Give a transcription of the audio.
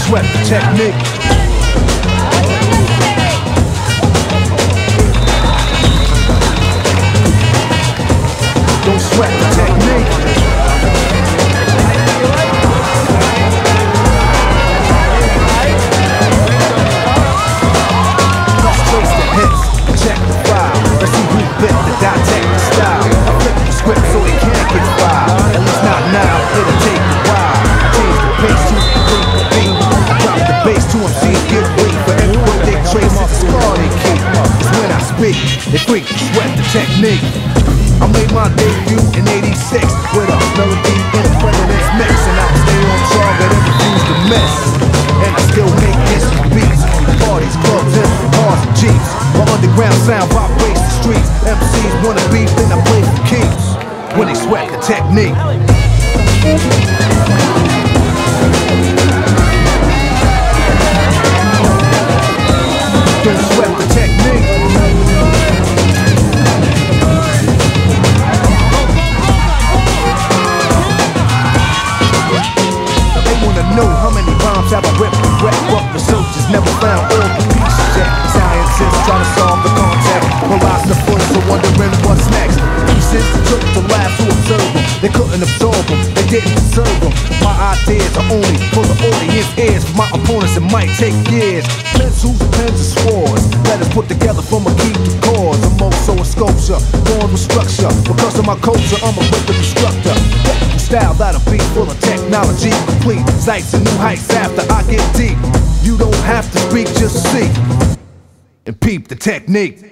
sweat the technique. Don't sweat the technique. Let's trace the hits, check the file. Let's see who bit the dissect the style. I flip the script so they can't get filed. At least not now, it'll take a while. I change the pace to the beat. I drop the bass to them, see it get weak. For every word they trace, it's a scar they keep. It's when I speak, they freak, sweat the technique. I made my debut in '86 with a melody in a president's mix, and I stay on target and refuse to miss. And I still make instant beats, parties, clubs, and cars and jeeps. My underground sound vibrates the streets. MCs wanna beef, then I play for keeps. When they sweat the technique. Don't sweat the technique. Know how many rhymes have I ripped and wrecked, but researchers never found all the pieces yet. Scientists try to solve the contact, philosophers are wondering what's next. Pieces took to labs to observe them, they couldn't absorb them, they didn't deserve them. My ideas are only for the audience ears. For my opponents it might take years. Pencils, pens, and swords, letters put together from a key to cause. I'm also a sculpture, born with structure. Because of my culture, I'm a rhythm instructor. Style that'll be full of technology, complete sights and new heights after I get deep. You don't have to speak, just see and peep the technique.